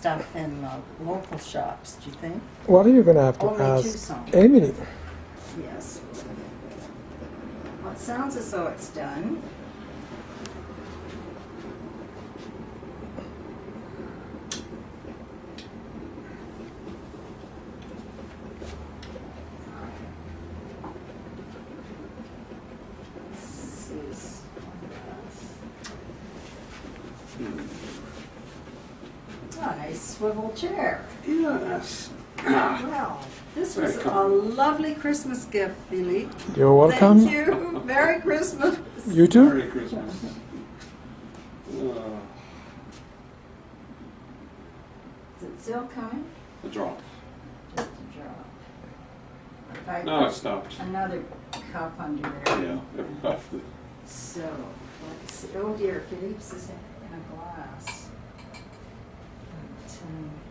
stuff in local shops, do you think? What are you going to have to Only ask Tucson. Emily? Yes. Well, it sounds as though it's done. Nice swivel chair. Yes. Well, this was a lovely Christmas gift, Philippe. You're welcome. Thank you. Merry Christmas. You too? Merry Christmas. Is it still coming? The drop. Just a drop. If I No, it put stopped. another cup under there. Yeah. So, let's see. Oh dear, Philippe's is in a glass. But,